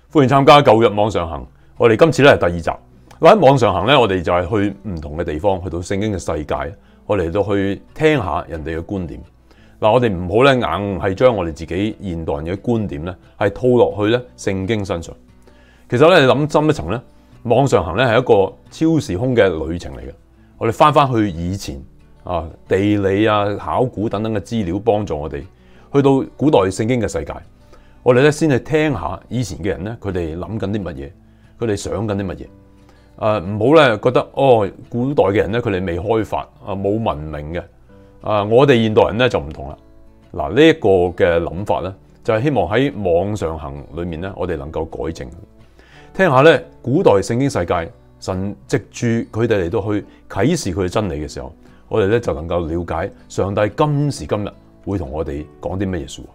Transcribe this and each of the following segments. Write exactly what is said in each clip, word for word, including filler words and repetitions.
歡迎參加舊約網上行。我哋今次咧係第二集。喺網上行咧，我哋就係去唔同嘅地方，去到聖經嘅世界，我哋嚟到去聽下人哋嘅觀點。嗱，我哋唔好咧硬係將我哋自己現代人嘅觀點咧係套落去咧聖經身上。其實咧，你諗深一層咧，網上行咧係一個超時空嘅旅程嚟嘅。我哋翻翻去以前啊，地理啊、考古等等嘅資料幫助我哋去到古代聖經嘅世界。我哋咧先去聽下以前嘅人咧，佢哋諗緊啲乜嘢，佢哋想緊啲乜嘢。誒唔好咧覺得哦，古代嘅人咧佢哋未開發啊，冇文明嘅。啊，我哋現代人咧就唔同啦。嗱，呢一個嘅諗法咧，就係希望喺網上行裏面咧，我哋能夠改正。聽下咧古代聖經世界，神藉住佢哋嚟到去啟示佢嘅真理嘅時候，我哋咧就能夠了解上帝今時今日會同我哋講啲乜嘢說話。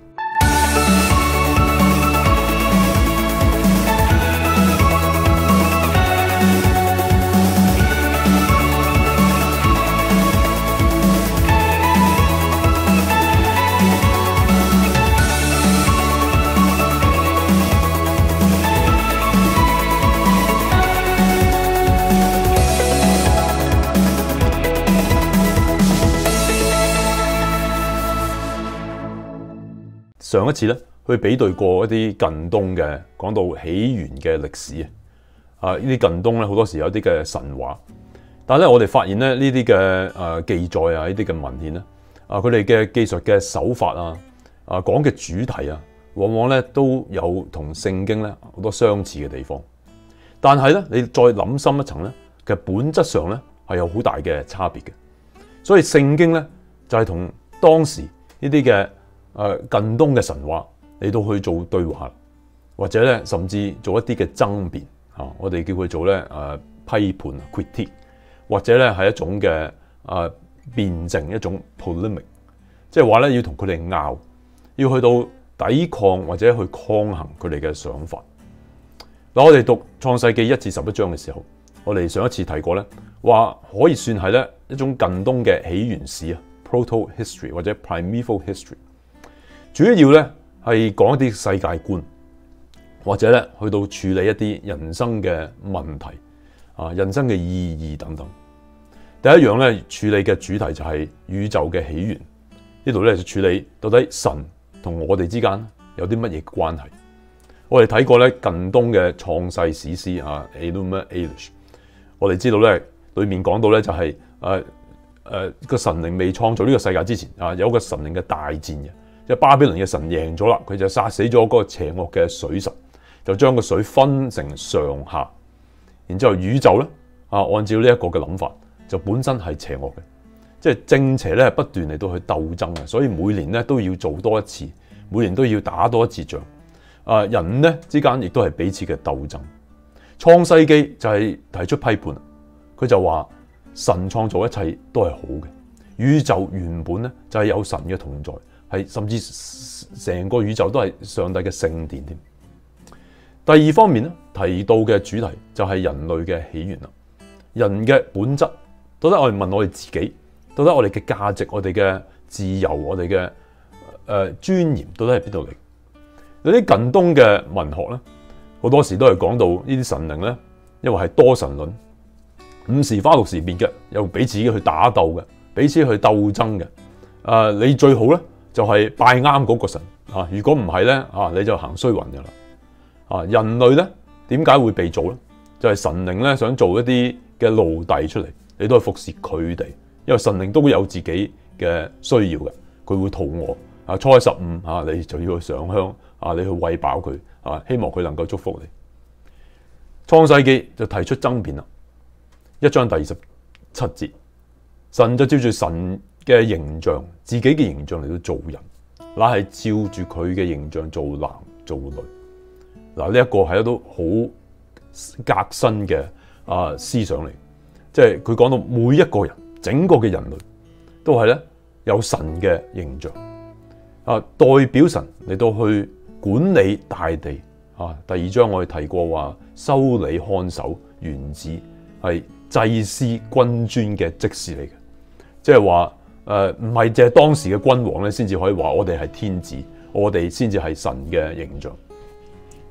上一次咧，去比對過一啲近東嘅講到起源嘅歷史啊，啊呢啲近東咧好多時有啲嘅神話，但係咧我哋發現咧呢啲嘅誒記載啊，呢啲嘅文獻咧，啊佢哋嘅技術嘅手法啊，啊講嘅主題啊，往往咧都有同聖經咧好多相似嘅地方，但係咧你再諗深一層咧，其實本質上咧係有好大嘅差別嘅，所以聖經咧就係同當時呢啲嘅誒近東嘅神話嚟到去做對話，或者咧甚至做一啲嘅爭辯嚇，我哋叫佢做咧誒批判 critique， 或者咧係一種嘅誒辯證，一種 polemic， 即係話咧要同佢哋拗，要去到抵抗或者去抗衡佢哋嘅想法。嗱，我哋讀創世記一至十一章嘅時候，我哋上一次提過咧，話可以算係咧一種近東嘅起源史啊 ，proto history 或者 primeval history。主要咧係講一啲世界觀，或者咧去到處理一啲人生嘅問題啊，人生嘅意義等等。第一樣咧處理嘅主題就係宇宙嘅起源，呢度咧就處理到底神同我哋之間有啲乜嘢關係。我哋睇過咧近東嘅創世史詩啊 Enuma Elish， 我哋知道咧裏面講到咧就係誒誒個神靈未創造呢個世界之前啊，有個神靈嘅大戰嘅。即係巴比倫嘅神贏咗啦，佢就殺死咗嗰個邪惡嘅水神，就將個水分成上下。然之後宇宙咧啊，按照呢一個嘅諗法，就本身係邪惡嘅，即係正邪咧係不斷嚟到去鬥爭嘅，所以每年咧都要做多一次，每年都要打多一次仗。啊，人咧之間亦都係彼此嘅鬥爭。創世記就係提出批判，佢就話神創造一切都係好嘅，宇宙原本咧就係有神嘅同在。係甚至成個宇宙都係上帝嘅聖殿添。第二方面咧提到嘅主題就係人類嘅起源啦。人嘅本質，到底我哋問我哋自己，到底我哋嘅價值、我哋嘅自由、我哋嘅誒尊嚴，到底係邊度嚟？有啲近東嘅文學咧，好多時都係講到呢啲神靈咧，因為係多神論，五時花六時滅嘅，又彼此去打鬥嘅，彼此去鬥爭嘅。誒、呃，你最好咧？就係拜啱嗰個神啊！如果唔係咧啊，你就行衰運噶啦啊！人類咧點解會被造咧？就係、是、神靈咧想做一啲嘅奴隸出嚟，你都係服侍佢哋，因為神靈都會有自己嘅需要嘅，佢會肚餓啊，初一十五啊，你就要去上香啊，你去餵飽佢啊，希望佢能夠祝福你。創世記就提出爭辯啦，一章第二十七節，神就照住神嘅形象，自己嘅形象嚟到做人，乃係照住佢嘅形象做男做女。嗱，呢一個係一都好革新嘅啊思想嚟，即係佢講到每一個人，整個嘅人類都係咧有神嘅形象啊，代表神嚟到去管理大地啊。第二章我哋提過話，修理看守園子係祭司君尊嘅職事嚟嘅，即係話。誒唔係淨係當時嘅君王咧，先至可以話我哋係天子，我哋先至係神嘅形象。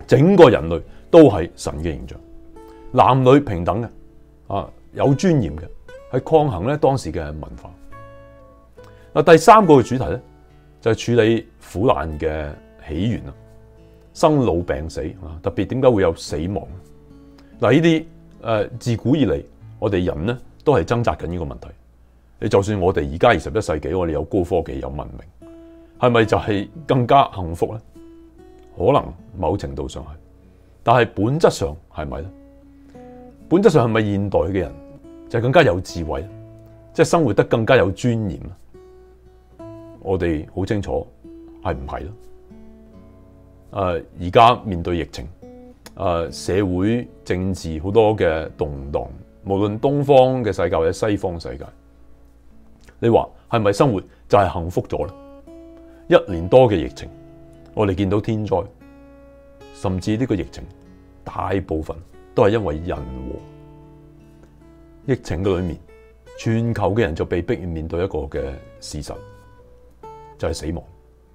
整個人類都係神嘅形象，男女平等嘅，啊有尊嚴嘅，係抗衡咧當時嘅文化。嗱，第三個嘅主題咧就係處理苦難嘅起源啊，生老病死啊，特別點解會有死亡？嗱，呢啲誒自古以嚟，我哋人咧都係掙扎緊呢個問題。你就算我哋而家二十一世紀，我哋有高科技、有文明，係咪就係更加幸福咧？可能某程度上係，但係本質上係咪咧？本質上係咪現代嘅人就係更加有智慧，即係生活得更加有尊嚴咧？我哋好清楚係唔係咯？誒，而家面對疫情，誒社會政治好多嘅動盪，無論東方嘅世界或者西方世界，你話係咪生活就係幸福咗咧？一年多嘅疫情，我哋見到天災，甚至呢個疫情大部分都係因為人禍。疫情嘅裏面，全球嘅人就被逼面對一個嘅事實，就係死亡。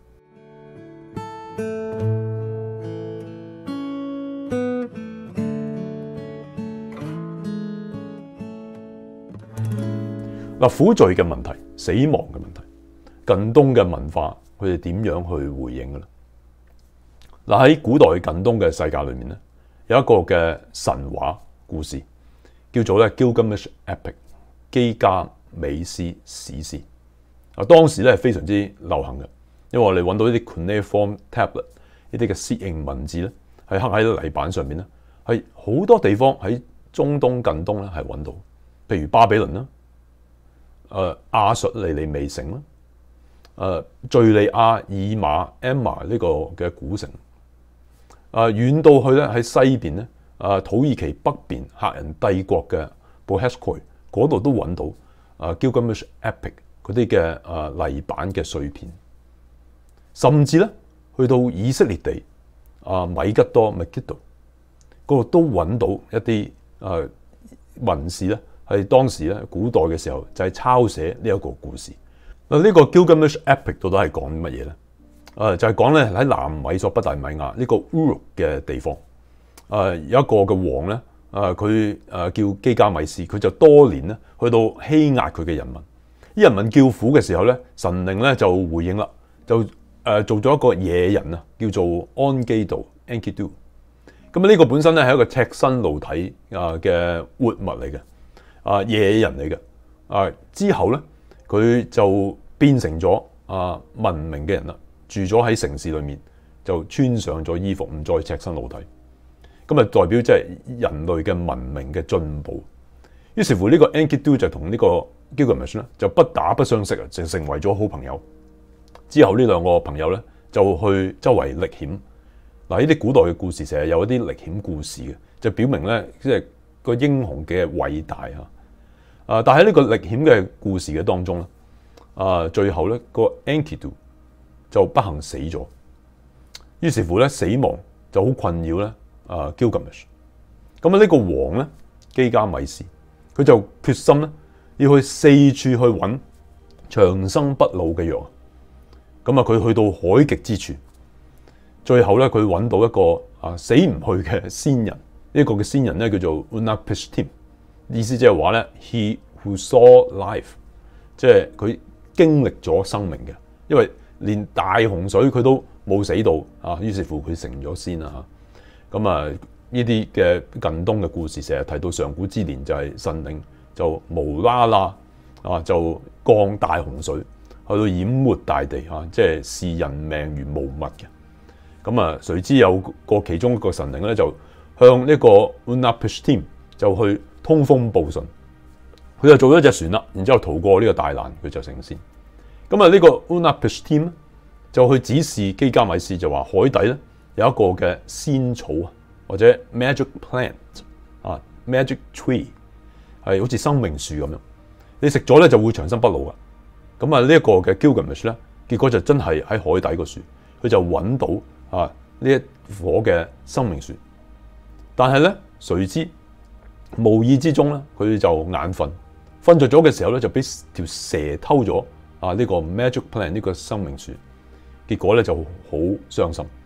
嗱，苦罪嘅問題、死亡嘅問題，近東嘅文化佢哋點樣去回應嘅咧？嗱，喺古代近東嘅世界裏面咧，有一個嘅神話故事叫做咧《Gilgamesh Epic》基加美斯史詩。啊，當時咧係非常之流行嘅，因為我哋揾到呢啲 cuneiform tablet 呢啲嘅楔形文字咧，係刻喺泥板上面咧，係好多地方喺中東近東咧係揾到，譬如巴比倫啦。誒亞述尼尼微城啦，誒敍利亞以馬 Emma 呢個嘅古城，誒遠到去咧喺西邊咧，誒土耳其北邊赫人帝國嘅 Boghazköy 嗰度都揾到誒 Gilgamesh Epic 嗰啲嘅誒泥板嘅碎片，甚至咧去到以色列地啊米吉多 Megiddo 嗰度都揾到一啲誒文士咧。係當時咧，古代嘅時候就係抄寫呢一個故事。嗱，呢個 Gilgamesh Epic 到底係講乜嘢咧？誒就係講咧喺南美索不達米亞呢個 Uruk 嘅地方，誒有一個嘅王咧，誒佢誒叫基加米斯，佢就多年咧去到欺壓佢嘅人民。啲人民叫苦嘅時候咧，神靈咧就回應啦，就誒做咗一個野人啊，叫做安基道 Enkidu。咁啊呢個本身咧係一個赤身露體啊嘅活物嚟嘅。啊野人嚟嘅，啊之後咧佢就變成咗啊文明嘅人啦，住咗喺城市裏面，就穿上咗衣服，唔再赤身露體，咁啊代表即係人類嘅文明嘅進步。於是乎呢個 Enkidu 就同呢個 Gilgamesh 咧就不打不相識啊，就成為咗好朋友。之後呢兩個朋友咧就去周圍歷險。嗱，呢啲古代嘅故事成日有一啲歷險故事嘅，就表明咧即係個英雄嘅偉大啊！啊，但喺呢個歷險嘅故事嘅當中咧，啊，最後咧個 Enkidu 就不幸死咗，於是乎咧死亡就好困擾咧啊 Gilgamesh。咁啊呢個王咧基加米斯，佢就決心咧要去四處去揾長生不老嘅藥。咁啊佢去到海極之處，最後咧佢揾到一個啊死唔去嘅仙人。呢、這個嘅仙人咧叫做 Utnapishtim， 意思即係話咧 He who saw life， 即係佢經歷咗生命嘅，因為連大洪水佢都冇死到啊，於是乎佢成咗仙啊。咁啊呢啲嘅近東嘅故事成日提到上古之年就係神靈就無啦啦啊就降大洪水去到淹沒大地啊，即係視人命如無物嘅。咁啊誰知有個其中一個神靈咧就向呢個 Utnapishtim 就去通風報信，佢就做咗隻船啦，然之後逃過呢個大難，佢就成仙。咁啊呢個 Utnapishtim 就去指示基加米斯，就話海底咧有一個嘅仙草啊，或者 magic plant 啊 magic tree 係好似生命樹咁樣，你食咗咧就會長生不老噶。咁啊呢一個嘅 Gilgamesh 咧，結果就真係喺海底個樹，佢就揾到啊呢一棵嘅生命樹。但係咧，誰知無意之中咧，佢就眼瞓，瞓着咗嘅時候咧，就俾條蛇偷咗啊！呢個 magic plant 呢個生命樹，結果咧就好傷心。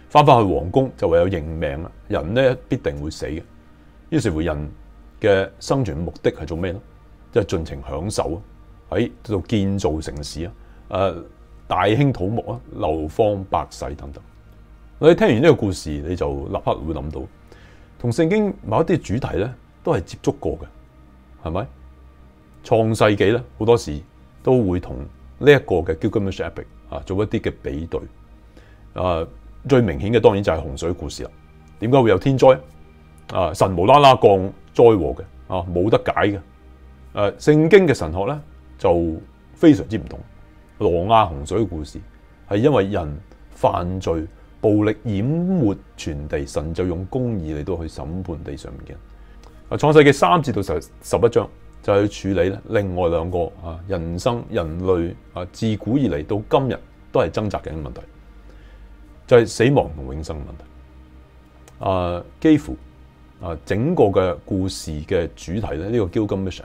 翻返去皇宮就唯有認命啦。人咧必定會死嘅。於是乎，人嘅生存目的係做咩咧？即係盡情享受啊，喺度建造城市啊，誒大興土木啊，流芳百世等等。你聽完呢個故事，你就立刻會諗到，同聖經某一啲主題咧都係接觸過嘅，係咪？創世紀咧好多時都會同呢一個嘅 Gilgamesh Epic 啊做一啲嘅比對。啊，最明顯嘅當然就係洪水故事啦。點解會有天災？啊，神無啦啦降災禍嘅，啊冇得解嘅。誒，聖經嘅神學咧就非常之唔同。挪亞洪水嘅故事係因為人犯罪、暴力淹沒全地，神就用公義嚟到去審判地上面嘅人。啊，創世記三至到十十一章就係去處理咧另外兩個啊人生人類啊自古以嚟到今日都係掙扎緊嘅問題，就係、是、死亡同永生嘅問題。啊，幾乎啊整個嘅故事嘅主題咧，呢、這個 Gilgamesh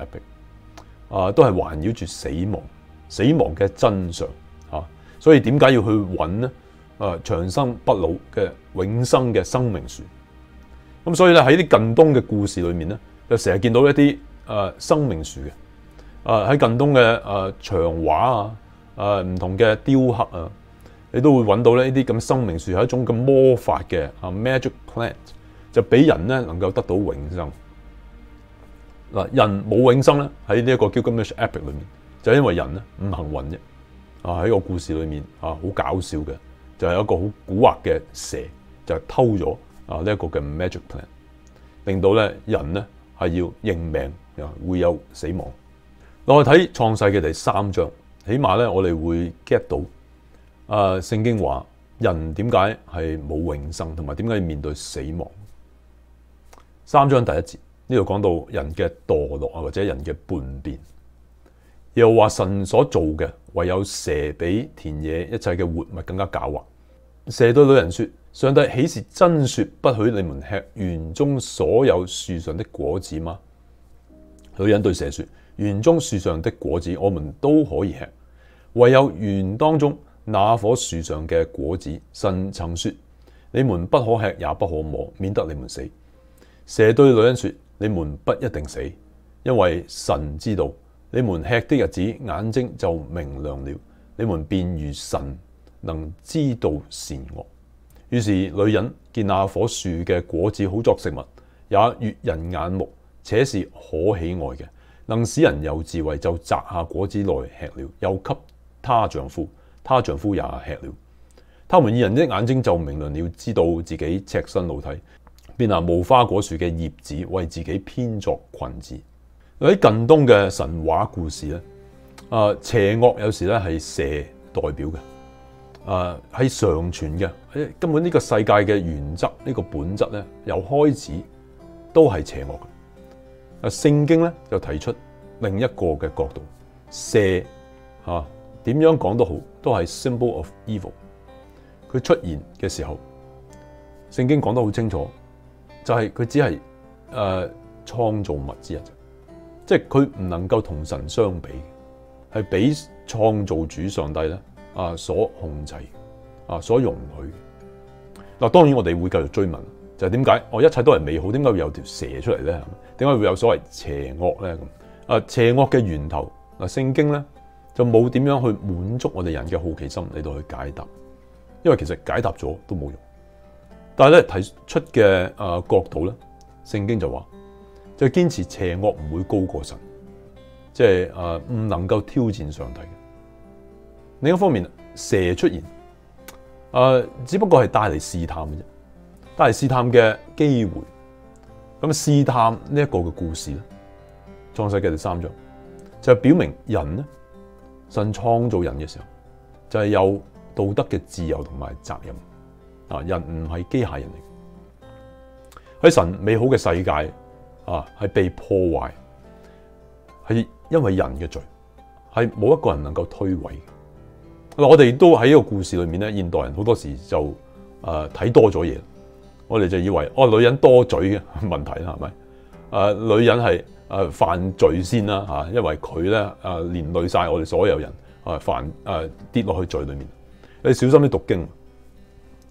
Epic 啊都係環繞住死亡。死亡嘅真相啊，所以點解要去揾咧？啊，長生不老嘅永生嘅生命樹。咁所以咧喺啲近東嘅故事裏面咧，就成日見到一啲誒生命樹嘅。啊喺近東嘅誒牆畫啊，誒唔同嘅雕刻啊，你都會揾到咧呢啲咁生命樹係一種咁魔法嘅啊 magic plant，就俾人咧能夠得到永生。嗱，人冇永生咧喺呢一個 Gilgamesh Epic 裏面。就係因為人咧唔幸運啫，啊喺個故事裏面啊好搞笑嘅，就係、是、一個好蠱惑嘅蛇，就係偷咗啊呢一個嘅 magic plant，令到咧人咧係要認命，又會有死亡。我哋睇創世嘅第三章，起碼咧我哋會 get 到啊聖經話人點解係冇永生，同埋點解要面對死亡。三章第一節呢度講到人嘅墮落啊，或者人嘅叛變。又話神所做嘅，唯有蛇比田野一切嘅活物更加狡猾。蛇對女人說：上帝豈是真說不許你們吃園中所有樹上的果子嗎？女人對蛇說：園中樹上的果子我們都可以吃，唯有園當中那棵樹上嘅果子，神曾說你們不可吃也不可摸，免得你們死。蛇對女人說：你們不一定死，因為神知道你們吃的日子，眼睛就明亮了，你們便如神，能知道善惡。於是女人見那棵樹嘅果子好作食物，也悅人眼目，且是可喜愛嘅，能使人有智慧，就摘下果子來吃了，又給她丈夫，她丈夫也吃了。他們二人的眼睛就明亮了，知道自己赤身露體，便拿無花果樹嘅葉子為自己編作裙子。喺近東嘅神話故事咧，啊邪惡有時咧係蛇代表嘅，啊係常存嘅，根本呢個世界嘅原則呢、呢個本質咧，由開始都係邪惡嘅。啊聖經咧就提出另一個嘅角度，蛇啊點樣講都好，都係 symbol of evil。佢出現嘅時候，聖經講得好清楚，就係、是、佢只係誒創造物之一。即係佢唔能夠同神相比，係俾創造主上帝咧啊所控制啊所容許。嗱，當然我哋會繼續追問，就係點解我一切都係美好，點解會有條蛇出嚟咧？點解會有所謂邪惡咧？咁啊邪惡嘅源頭嗱，聖經咧就冇點樣去滿足我哋人嘅好奇心嚟到去解答，因為其實解答咗都冇用。但係咧提出嘅啊角度咧，聖經就話，就堅持邪惡唔會高過神，即係誒唔能夠挑戰上帝嘅。另一方面，蛇出現，誒、呃、只不過係帶嚟試探嘅啫，帶嚟試探嘅機會。咁試探呢一個嘅故事咧，創世記第三章就係表明人咧，神創造人嘅時候就係、是、有道德嘅自由同埋責任。啊，人唔係機械人嚟嘅，喺神美好嘅世界。啊，係被破壞，係因為人嘅罪，係冇一個人能夠推諉。我哋都喺呢個故事裏面咧，現代人好多時就誒睇、呃、多咗嘢，我哋就以為哦，女人多嘴嘅問題啦，係咪？誒、呃，女人係誒、呃、犯罪先啦吓，因為佢咧誒連累晒我哋所有人誒、呃、犯誒、呃、跌落去罪裏面。你小心啲讀經，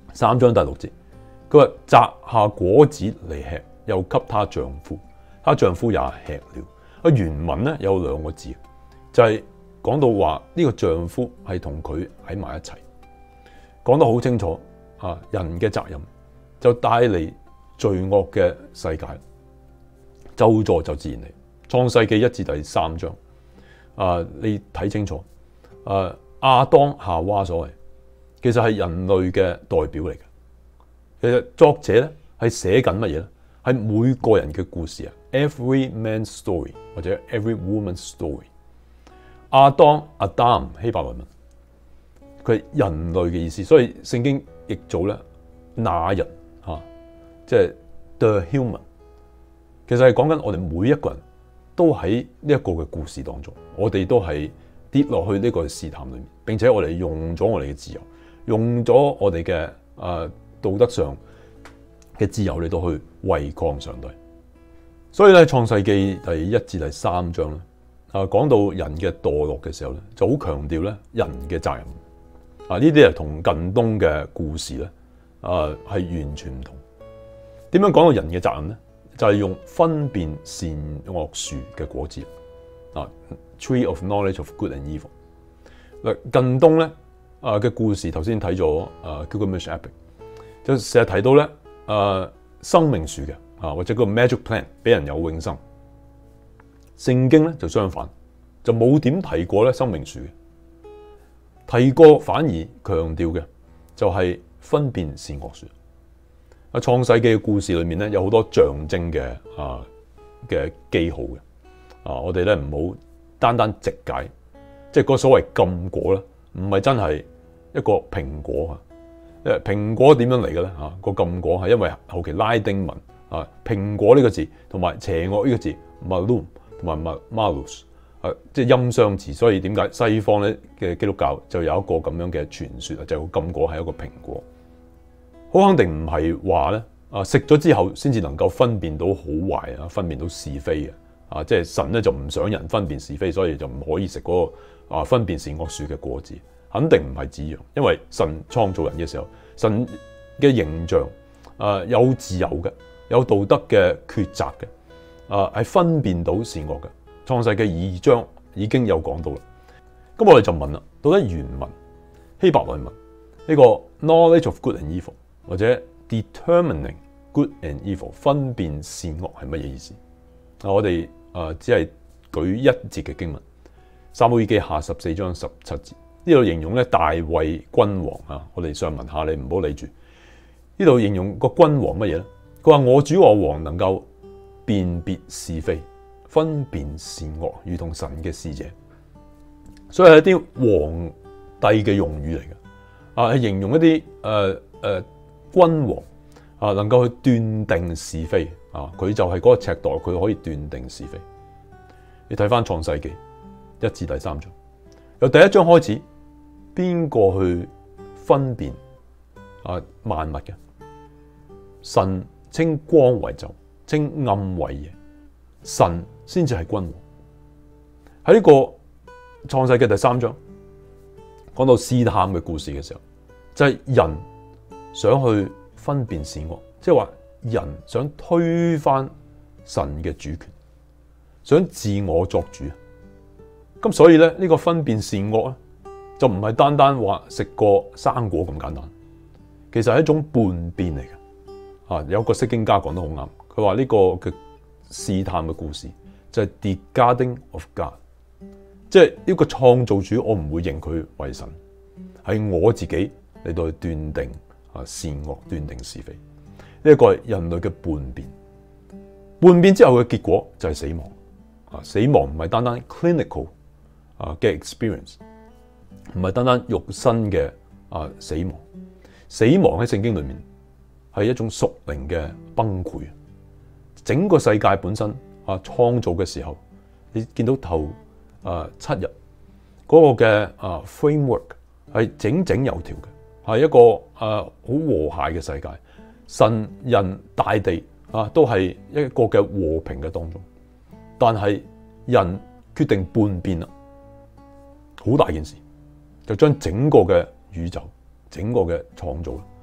三章第六節，佢話摘下果子嚟吃，又給她丈夫，她丈夫也吃了。啊，原文咧有兩個字，就係、是、講到話呢個丈夫係同佢喺埋一齊，講得好清楚啊！人嘅責任就帶嚟罪惡嘅世界，咒詛就自然嚟。創世記一至第三章啊，你睇清楚啊，亞當夏娃所謂其實係人類嘅代表嚟嘅。其實作者咧係寫緊乜嘢咧？係每個人嘅故事啊 ，every man's story 或者 every woman's story。亞當 Adam 希伯來文，佢係人類嘅意思，所以聖經譯做咧那人嚇，即係 the human。其實係講緊我哋每一個人都喺呢一個嘅故事當中，我哋都係跌落去呢個試探裏面，並且我哋用咗我哋嘅自由，用咗我哋嘅誒道德上嘅自由嚟到去違抗上帝。所以咧，創世記第一至第三章咧，啊講到人嘅墮落嘅時候咧，就好強調咧人嘅責任。啊，呢啲係同近東嘅故事咧，啊係完全唔同。點樣講到人嘅責任咧？就係、是、用分辨善惡樹嘅果子啊 ，Tree of Knowledge of Good and Evil。嗱，近東咧啊嘅故事，頭先睇咗啊 Gilgamesh Epic， 就成日提到咧啊生命樹嘅啊，或者個 Magic Plant 俾人有永生。聖經咧就相反，就冇點提過咧生命樹嘅，提過反而強調嘅就係分辨善惡樹。啊，創世記嘅故事裏面咧有好多象徵嘅啊嘅記號嘅啊，我哋咧唔好單單直解，即係個所謂禁果咧，唔係真係一個蘋果啊。誒，蘋果點樣嚟嘅咧？嚇，個禁果係因為後期拉丁文啊，蘋果呢個字同埋邪惡呢個字 malum 同埋 malus 啊，即係音相似，所以點解西方咧嘅基督教就有一個咁樣嘅傳說啊，就禁果係一個蘋果。好肯定唔係話咧，啊食咗之後先至能夠分辨到好壞啊，分辨到是非嘅啊，即係神咧就唔想人分辨是非，所以就唔可以食嗰個啊分辨善惡樹嘅果子，肯定唔係這樣，因為神創造人嘅時候，神嘅形象啊有自由嘅，有道德嘅抉擇嘅，啊係分辨到善惡嘅。創世記二章已經有講到啦，咁我哋就問啦，到底原文希伯來文呢個 knowledge of good and evil，或者 determining good and evil 分辨善惡係乜嘢意思？啊，我哋啊只係舉一節嘅經文，撒母耳記下十四章十七節，呢度形容咧大衛君王啊。我哋上文下理唔好理住，呢度形容個君王乜嘢咧？佢話我主我王能夠辨別是非，分辨善惡，如同神嘅使者。所以係一啲皇帝嘅用語嚟嘅，啊係形容一啲誒誒。君王啊，能夠去斷定是非啊，佢就係嗰個尺度，佢可以斷定是非。你睇翻創世記一至第三章，由第一章開始，邊個去分辨啊萬物嘅？神稱光為晝，稱暗為夜，神先至係君王。喺呢個創世記第三章講到試探嘅故事嘅時候，就係、是、人想去分辨善惡，即係話人想推翻神嘅主權，想自我作主。咁所以咧，呢個分辨善惡咧，就唔係單單話食個生果咁簡單，其實係一種叛變嚟嘅。啊，有個釋經家講得好啱，佢話呢個嘅試探嘅故事就係 disregarding of God，即係呢個創造主，我唔會認佢為神，係我自己嚟到去斷定。啊，善惡斷定是非，呢一個係人類嘅叛變。叛變之後嘅結果就係死亡。啊，死亡唔係單單 clinical 啊嘅 experience， 唔係單單肉身嘅啊死亡。死亡喺聖經裏面係一種屬靈嘅崩潰。整個世界本身啊創造嘅時候，你見到頭啊七日嗰個嘅啊 framework 係整整有條嘅。係一個誒好和諧嘅世界，神人大地啊都係一個嘅和平嘅當中，但係人決定叛變啦，好大件事，就將整個嘅宇宙、整個嘅創造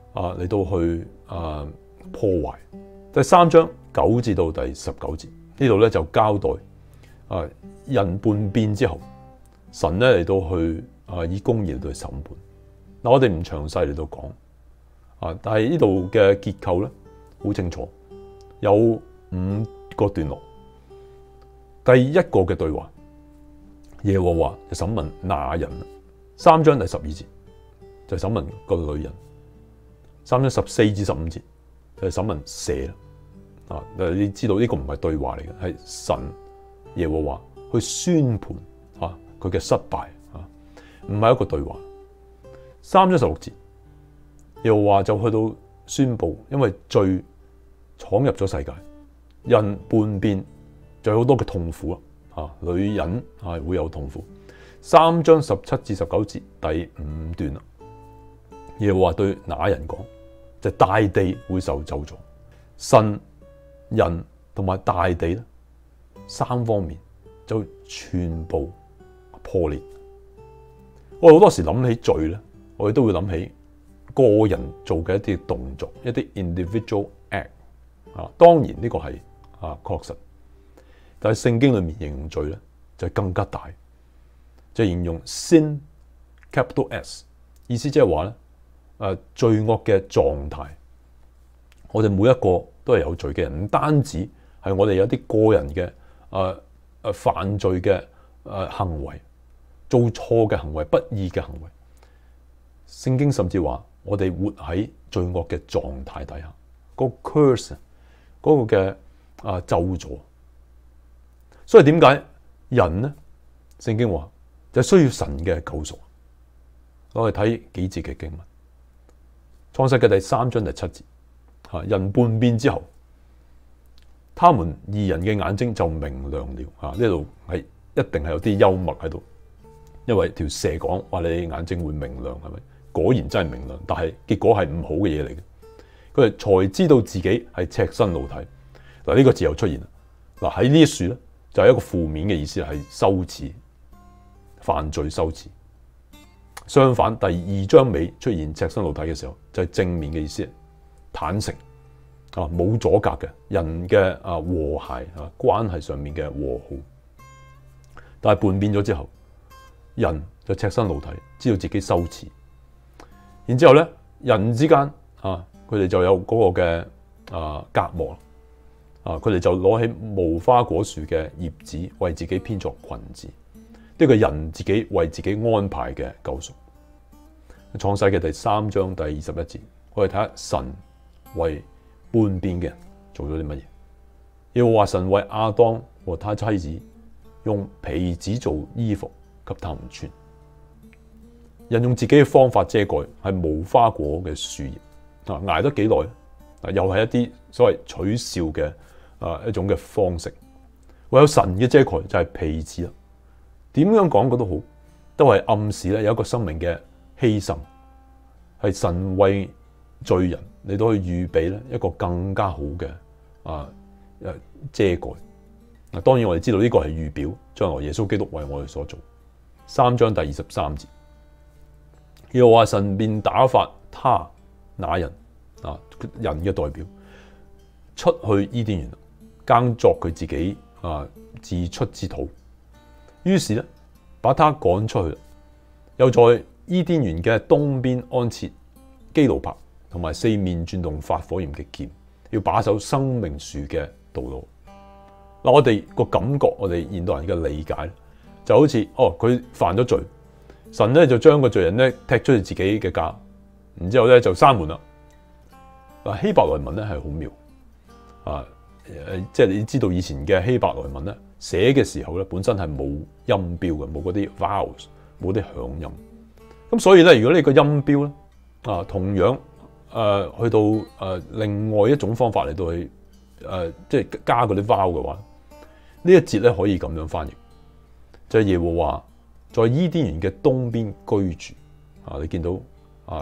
啊嚟到去啊破壞。第三章九至到第十九節呢度咧就交代啊人叛變之後，神咧嚟到去啊以公義嚟到去審判。嗱，我哋唔詳細嚟到講啊，但係呢度嘅結構咧好清楚，有五個段落。第一個嘅對話，耶和華就審問那人，三章第十二節就審問個女人，三章十四至十五節就審問蛇啊。你知道呢個唔係對話嚟嘅，係神耶和華去宣判啊佢嘅失敗啊，唔係一個對話。三章十六節耶和華就去到宣布，因為罪闖入咗世界，人叛變。就有好多嘅痛苦啊！女人係會有痛苦。三章十七至十九節第五段啦，耶和華對那人講，就是、大地會受咒詛，神、人同埋大地咧三方面就全部破裂。我哋好多時諗起罪咧，我哋都會諗起個人做嘅一啲動作，一啲 individual act 啊。當然呢個係啊確實。但係聖經裏面形容罪咧就係更加大，就係形容 sin capital S， 意思即係話咧誒罪惡嘅狀態。我哋每一個都係有罪嘅人，唔單止係我哋有啲個人嘅誒誒犯罪嘅誒行為，做錯嘅行為，不義嘅行為。聖經甚至話我哋活喺罪惡嘅狀態底下，嗰個 curse 嗰個嘅啊咒詛。所以點解人呢？聖經話就需要神嘅救贖。我哋睇幾節嘅經文，創世嘅第三章第七節，吓人叛變之後，他們二人嘅眼睛就明亮了。吓呢度係一定係有啲幽默喺度，因為條蛇講話你眼睛會明亮，係咪？果然真係明亮，但係結果係唔好嘅嘢嚟嘅。佢哋才知道自己係赤身露體。嗱、這、呢個字又出現啦。嗱喺呢一處咧。就係、是、一個負面嘅意思，係羞恥、犯罪羞恥。相反，第二章尾出現赤身露體嘅時候，就係、是、正面嘅意思，坦誠啊，冇阻隔嘅人嘅啊和諧啊關係上面嘅和好。但係叛變咗之後，人就赤身露體，知道自己羞恥。然之後咧，人之間啊，佢哋就有嗰個嘅啊隔膜。啊！佢哋就攞起無花果樹嘅葉子，為自己編作裙子。呢個人自己為自己安排嘅救贖。創世嘅第三章第二十一節，我哋睇下神為叛變嘅人做咗啲乜嘢。耶和華神為亞當和他妻子用皮子做衣服給他們穿。人用自己嘅方法遮蓋，係無花果嘅樹葉。啊，捱得幾耐？啊，又係一啲所謂取笑嘅。啊，一種嘅方式，唯有神嘅遮蓋就係皮子啦。點樣講嘅都好，都係暗示咧有一個生命嘅犧牲，係神為罪人嚟到去預備咧一個更加好嘅啊誒遮蓋。嗱，當然我哋知道呢個係預表將來耶穌基督為我哋所做。三章第二十三節，又話神便打發他那人啊人嘅代表出去伊甸園。耕作佢自己啊自出之土，於是咧把他趕出去，又在伊甸園嘅東邊安設基路伯同埋四面轉動發火焰嘅劍，要把守生命樹嘅道路。嗱，我哋個感覺，我哋現代人嘅理解就好似哦，佢犯咗罪，神咧就將個罪人咧踢出去自己嘅家，然之後咧就閂門啦。嗱，希伯來文咧係好妙啊！誒，即係你知道以前嘅希伯來文咧，寫嘅時候咧，本身係冇音標嘅，冇嗰啲 vowels，冇啲響音。咁所以咧，如果你個音標咧，啊，同樣誒、呃、去到誒、呃、另外一種方法嚟到去誒、呃，即係加嗰啲 vowel 嘅話，呢一節咧可以咁樣翻譯，就係、是、耶和華在伊甸園嘅東邊居住。啊，你見到啊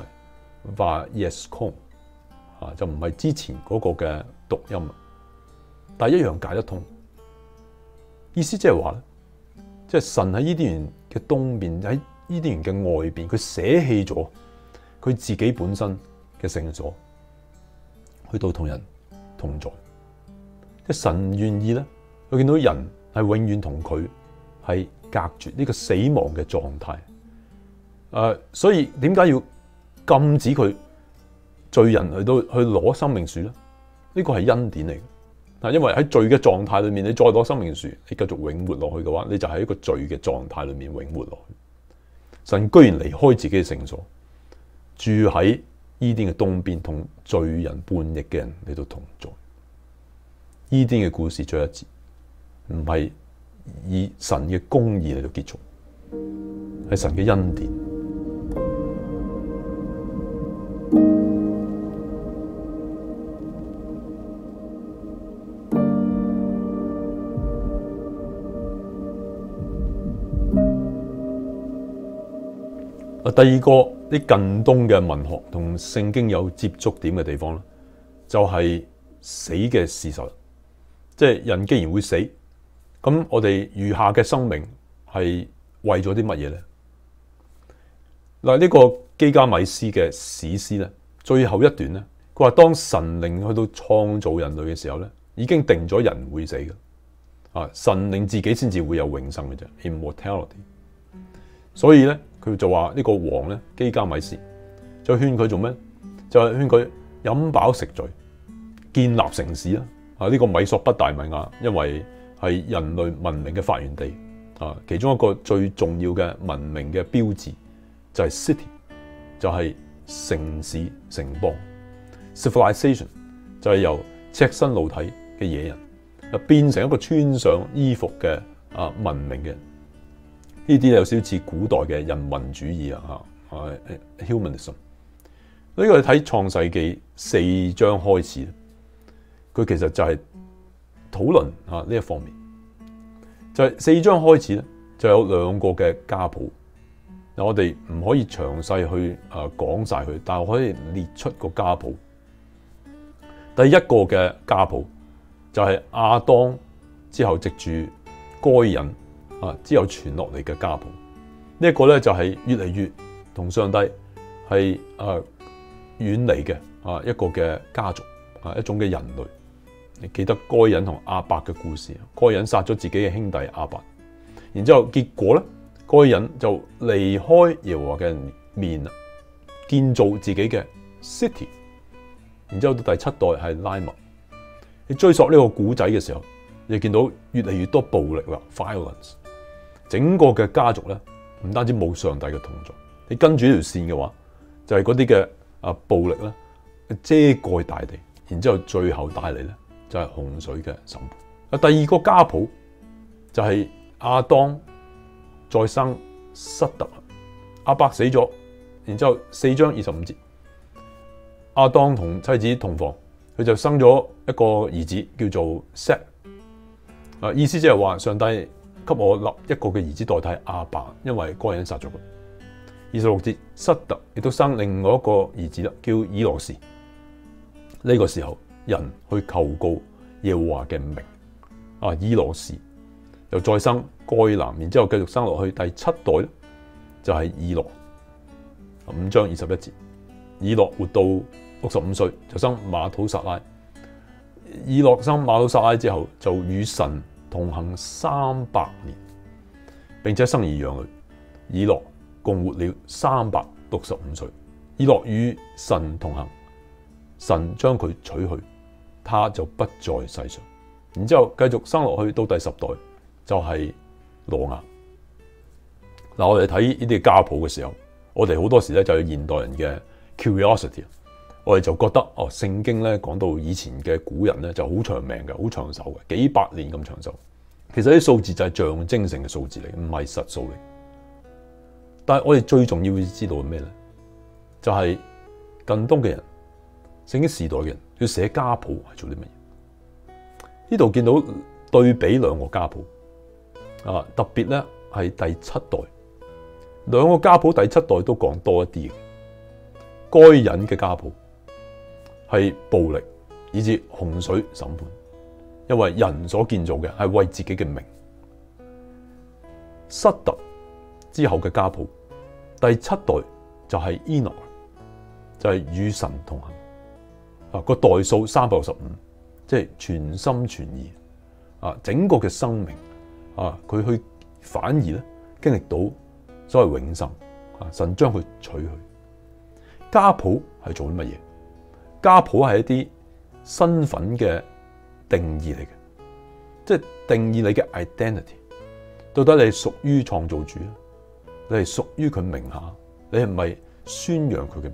，Vayeskom啊，就唔係之前嗰個嘅讀音。但係一樣解得通，意思即係話咧，即係神喺伊甸園嘅東邊，喺伊甸園嘅外邊，佢捨棄咗佢自己本身嘅聖所，去到同人同在。即神願意咧，佢見到人係永遠同佢係隔絕呢個死亡嘅狀態。誒、呃，所以點解要禁止佢罪人去到去攞生命樹咧？呢個係恩典嚟嘅。嗱，因為喺罪嘅狀態裏面，你再攞生命樹，你繼續永活落去嘅話，你就喺一個罪嘅狀態裏面永活落去。神居然離開自己嘅聖所，住喺伊甸嘅東邊，同罪人叛逆嘅人嚟到同在。伊甸嘅故事最後一節，唔係以神嘅公義嚟到結束，係神嘅恩典。第二個啲近東嘅文學同聖經有接觸點嘅地方咧，就係死嘅事實。即係人既然會死，咁我哋餘下嘅生命係為咗啲乜嘢咧？嗱，呢個基加米斯嘅史詩咧，最後一段咧，佢話當神靈去到創造人類嘅時候咧，已經定咗人會死嘅。啊，神靈自己先至會有永生嘅啫 ，immortality。所以咧，佢就話呢個王咧，基加米斯就勸佢做咩？就係勸佢飲飽食醉，建立城市啦。啊，呢個米索不達米亞，因為係人類文明嘅發源地啊，其中一個最重要嘅文明嘅標誌就係 city，就係城市城邦。civilization 就係由赤身露體嘅野人啊變成一個穿上衣服嘅啊文明嘅人。呢啲有少少似古代嘅人民主義啊，嚇，啊 humanism。呢個睇創世記四章開始，佢其實就係討論啊呢一方面。就係、是、四章開始咧，就有兩個嘅家譜。嗱，我哋唔可以詳細去啊講晒佢，但係我可以列出個家譜。第一個嘅家譜就係亞當之後藉住該隱啊之後傳落嚟嘅家譜。呢、這、一個咧就係越嚟越同上帝係啊遠離嘅啊一個嘅家族啊一種嘅人類。你記得該隱同亞伯嘅故事，該隱殺咗自己嘅兄弟亞伯，然之後結果咧，該隱就離開耶和華嘅面啦，建造自己嘅 city， 然之後到第七代係拉麥。你追溯呢個古仔嘅時候，你見到越嚟越多暴力啦 ，violence。整個嘅家族咧，唔單止冇上帝嘅同在，你跟住呢條線嘅話，就係嗰啲嘅啊暴力咧，遮蓋大地，然之後最後帶嚟咧。就係洪水嘅審判。啊，第二個家譜就係亞當再生失特，亞伯死咗，然之後四章二十五節，亞當同妻子同房，佢就生咗一個兒子叫做 Set。啊，意思即係話上帝給我立一個嘅兒子代替亞伯，因為該隱殺咗佢。二十六節，失特亦都生另外一個兒子啦，叫以羅士。呢、這個時候。人去求告耶和華嘅名，啊，以羅士又再生該男，然之後繼續生落去第七代咧，就係、是、以諾。五章二十一節，以諾活到六十五歲就生馬土撒拉。以諾生馬土撒拉之後就與神同行三百年，並且生兒養女。以諾共活了三百六十五歲。以諾與神同行，神將佢取去。他就不在世上，然之後繼續生落去到第十代就係挪亞。嗱，我哋睇呢啲家譜嘅時候，我哋好多時咧就係現代人嘅 curiosity， 我哋就覺得哦，聖經咧講到以前嘅古人咧就好長命嘅，好長壽嘅，幾百年咁長壽。其實啲數字就係象徵性嘅數字嚟，唔係實數嚟。但係我哋最重要要知道係咩咧？就係、是、近東嘅人，聖經時代嘅人。要寫家譜係做啲乜嘢？呢度見到對比兩個家譜啊，特別咧係第七代，兩個家譜第七代都講多一啲嘅。該隱嘅家譜係暴力，以至洪水審判，因為人所建造嘅係為自己嘅名。失特之後嘅家譜第七代就係伊諾， 就係與神同行。啊，個代數三百六十五，即係全心全意啊，整個嘅生命啊，佢去反而咧經歷到所謂永生啊，神將佢取去。家譜係做啲乜嘢？家譜係一啲身份嘅定義嚟嘅，即係定義你嘅 identity。到底你係屬於創造主，你係屬於佢名下，你係咪宣揚佢嘅名？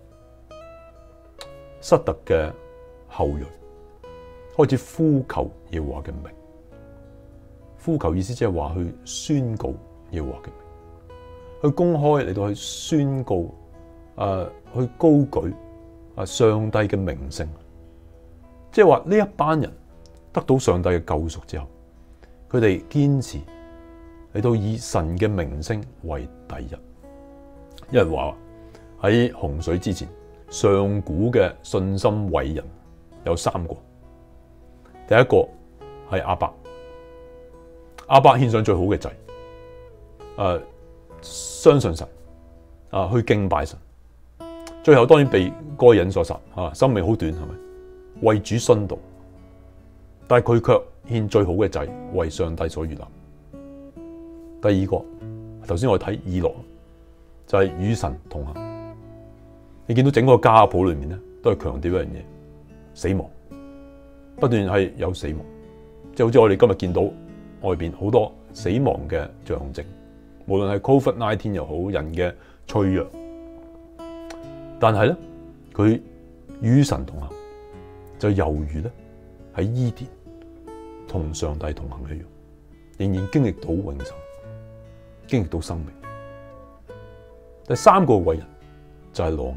失特嘅後裔開始呼求耶和華嘅名，呼求意思即係話去宣告耶和華嘅名，去公開嚟到去宣告，誒、呃，去高舉啊上帝嘅名聲，即係話呢一班人得到上帝嘅救贖之後，佢哋堅持嚟到以神嘅名聲為第一。有人話喺洪水之前，上古嘅信心偉人有三個。第一個係亞伯，亞伯獻上最好嘅祭，誒、呃，相信神，啊、呃，去敬拜神。最後當然被該隱所殺，啊，生命好短係咪？為主殉道，但係佢卻獻最好嘅祭，為上帝所悅納。第二個，頭先我哋睇以諾，就係、是、與神同行。你見到整個家譜裏面咧，都係強調一樣嘢：死亡，不斷係有死亡，即係好似我哋今日見到外邊好多死亡嘅象徵，無論係 Covid 十九 又好，人嘅脆弱。但係咧，佢與神同行，就猶如咧喺伊甸同上帝同行一樣，仍然經歷到永生，經歷到生命。第三個偉人就係挪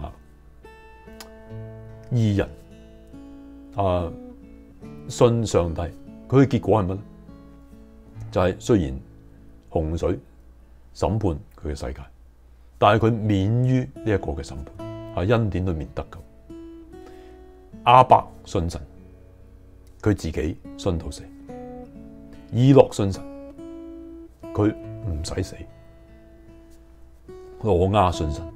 亞，義人啊，信上帝，佢嘅結果係乜咧？就係、是、雖然洪水審判佢嘅世界，但係佢免於呢一個嘅審判。喺恩典裏面得救。亞伯信神，佢自己信到死；以諾信神，佢唔使死；挪亞信神，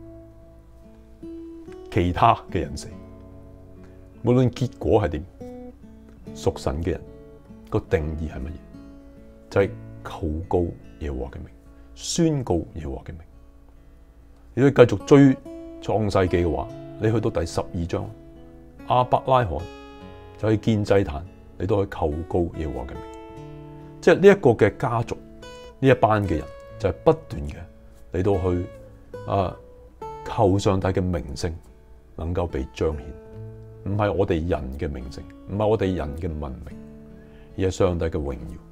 其他嘅人死。無論結果係點，屬神嘅人個定義係乜嘢？就係、是、求告耶和華嘅名，宣告耶和華嘅名。你要繼續追創世記嘅話，你去到第十二章，亞伯拉罕就去建祭壇，你都去求告耶和華嘅名。即係呢一個嘅家族，呢一班嘅人就係不斷嘅嚟到去啊求上帝嘅名聲能夠被彰顯，唔係我哋人嘅名聲，唔係我哋人嘅文明，而係上帝嘅榮耀。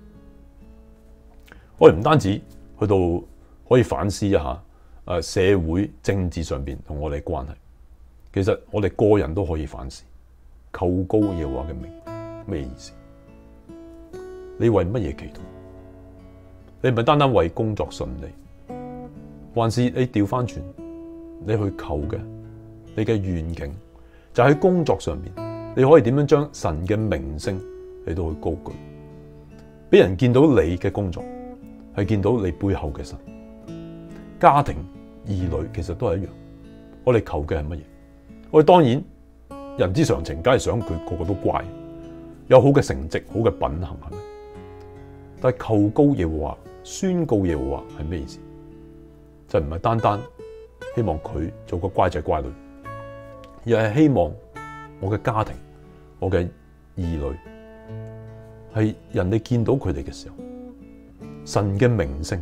我哋唔單止去到可以反思一下。誒，社會政治上邊同我哋關係，其實我哋個人都可以反思，求告耶和華嘅名咩意思？你為乜嘢祈禱？你唔係單單為工作順利，還是你調翻轉，你去求嘅，你嘅願景就喺工作上邊，你可以點樣將神嘅名聲嚟到去高舉，俾人見到你嘅工作，係見到你背後嘅神。家庭兒女其實都係一樣，我哋求嘅係乜嘢？我哋當然人之常情，梗係想佢個個都乖，有好嘅成績、好嘅品行，係咪？但係求告耶和華、宣告耶和華係咩意思？就唔係單單希望佢做個乖仔乖女，而係希望我嘅家庭、我嘅兒女係人哋見到佢哋嘅時候，神嘅名聲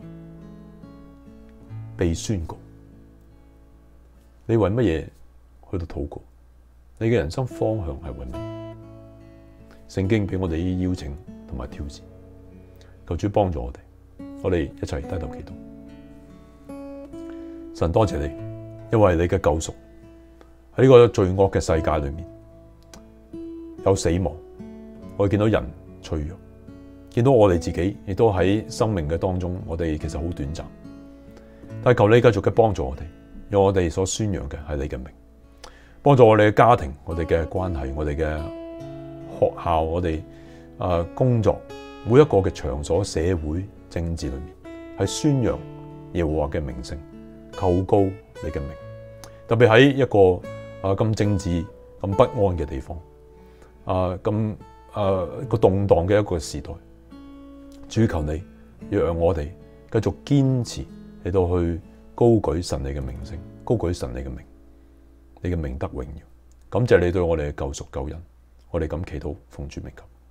被宣告。你為乜嘢去到禱告？你嘅人生方向係為乜？聖經俾我哋啲邀請同埋挑戰，求主幫助我哋，我哋一齊低頭祈禱。神多謝你，因為你嘅救贖喺呢個罪惡嘅世界裏面有死亡，我哋見到人脆弱，見到我哋自己亦都喺生命嘅當中，我哋其實好短暫。但係求你繼續嘅幫助我哋，讓我哋所宣揚嘅係你嘅名，幫助我哋嘅家庭、我哋嘅關係、我哋嘅學校、我哋誒工作每一個嘅場所、社會、政治裏面，係宣揚耶和華嘅名聲，求告你嘅名， 特別喺一個啊咁政治咁不安嘅地方，啊咁啊個動盪嘅一個時代，主求你要讓我哋繼續堅持嚟到去高舉神你嘅名聲，高舉神你嘅名，你嘅名得榮耀。感謝你對我哋嘅救贖救恩，我哋咁祈禱奉主名求。